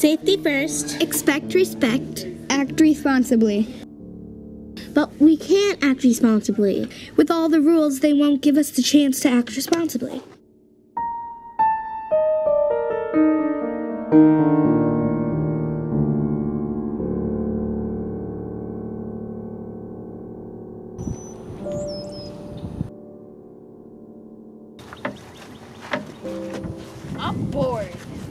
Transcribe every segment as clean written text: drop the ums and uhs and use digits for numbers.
Safety first. Expect respect. Act responsibly. But we can't act responsibly. With all the rules, they won't give us the chance to act responsibly. I'm bored.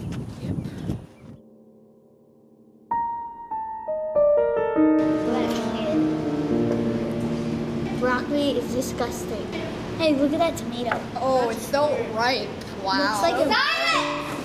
Broccoli is disgusting. Hey, look at that tomato. Oh, it's so ripe. Wow. Looks like a